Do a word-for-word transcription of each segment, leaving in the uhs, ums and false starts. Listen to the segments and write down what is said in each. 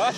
Gosh.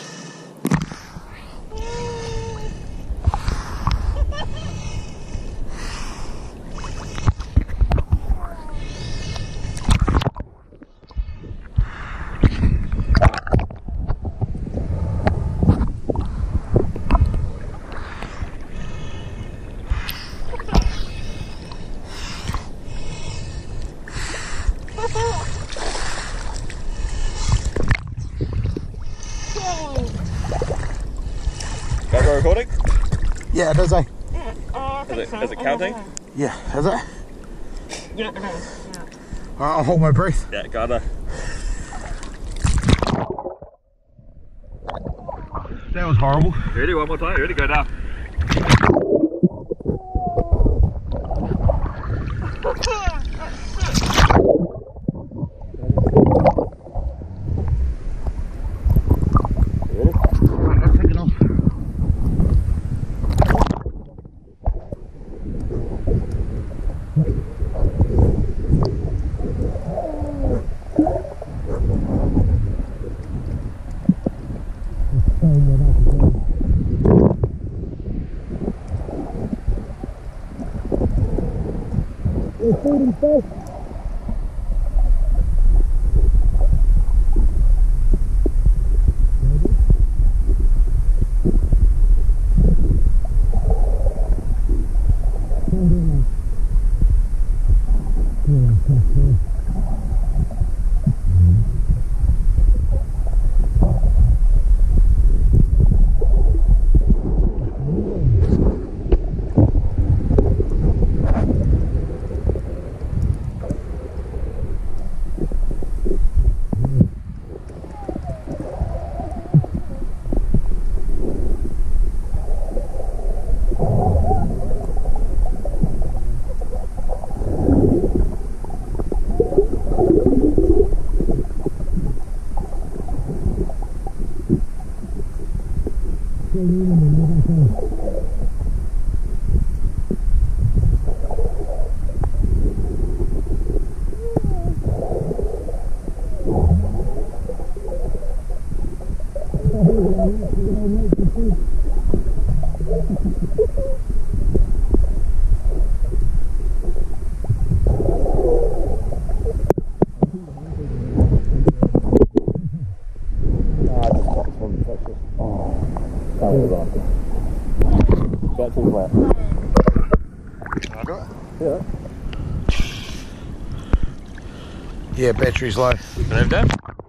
Got recording? Yeah, does it? Is it, is it counting? Yeah, is it? Yeah, it is. Yeah. Alright, I'll hold my breath. Yeah, gotta. That was horrible. You ready? One more time. You ready? Go down. They're feeding fish. That's too flat. I got it? Yeah. Yeah, battery's low. Can I have that?